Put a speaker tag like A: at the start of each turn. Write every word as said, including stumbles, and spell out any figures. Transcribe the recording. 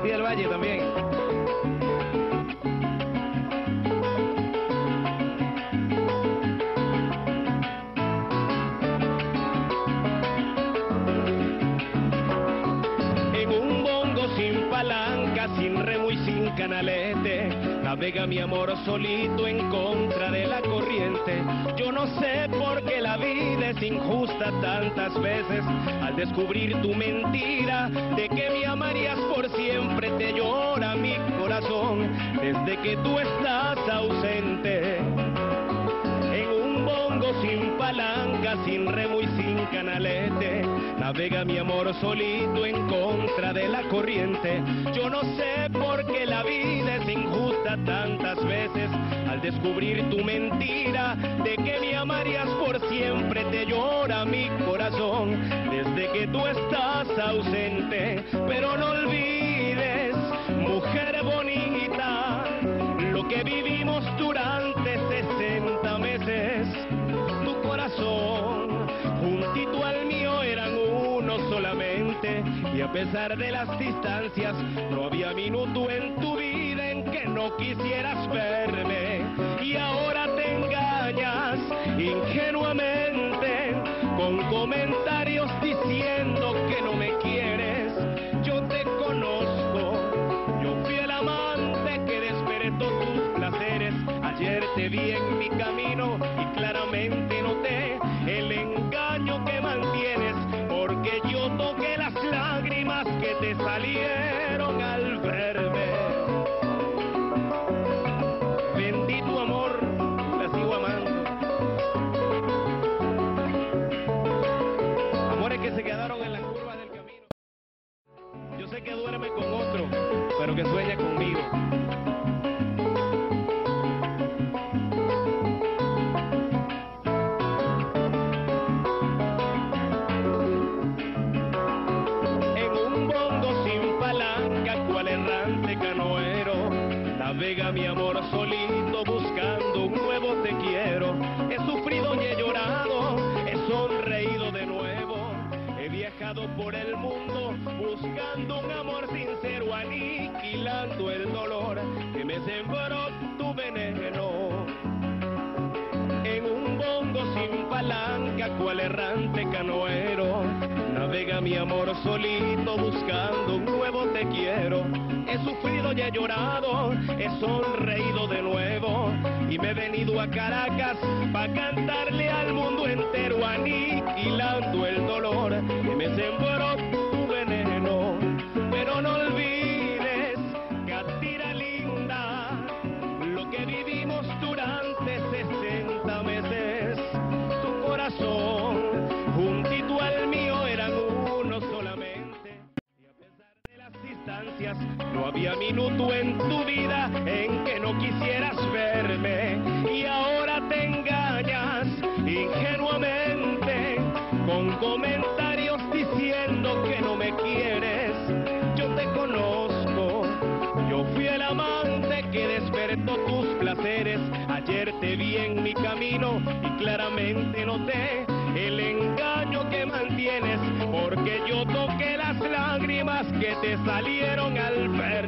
A: García del Valle también.
B: En un bongo sin palanca, sin remo y sin canalete, navega mi amor solito en contra de la corriente. Yo no sé por qué la vida es injusta tantas veces. Al descubrir tu mentira de que me amarías por siempre, te llora mi corazón desde que tú estás ausente. En un bongo sin palanca, sin remo y sin canalete, navega mi amor solito en contra de la corriente. Yo no sé por qué la vida es injusta tantas veces. Al descubrir tu mentira de que me amarías por siempre, te llora mi corazón desde que tú estás ausente. Pero no olvides, mujer bonita, lo que vivimos durante sesenta meses. Tu corazón juntito al mío eran uno solamente, y a pesar de las distancias no había minuto en tu vida en que no quisieras verme. Y ahora te engañas ingenuamente con comentarios diciendo que no me quieres. Yo te conozco, yo fui el amante que despertó tus placeres. Ayer te vi en mi camino y claramente noté el engaño que mantienes, porque yo toqué las lágrimas que te salieron al verme. Bendito amor, la sigo amando. Amores que se quedaron en la curva del camino. Yo sé que duerme con otro, pero que sueña conmigo. Navega mi amor solito buscando un nuevo te quiero. He sufrido y he llorado, he sonreído de nuevo. He viajado por el mundo buscando un amor sincero, aniquilando el dolor que me sembró tu veneno. En un bongo sin palanca, cual errante canoero, navega mi amor solito buscando un nuevo te quiero. He sufrido y he llorado, he sonreído de nuevo, y me he venido a Caracas pa' cantarle al mundo entero, aniquilando el dolor que me sembró tu veneno. Pero no olvides, gatira linda, lo que vivimos durante sesenta meses. Tu corazón juntito al mío eran uno solamente, y a pesar de las distancias no había minuto en tu vida en que no quisieras verme. Y ahora te engañas ingenuamente con comentarios diciendo que no me quieres. Yo te conozco, yo fui el amante que despertó tus placeres. Ayer te vi en mi camino y claramente noté el engaño que mantienes, porque yo toqué las lágrimas que te salieron al ver.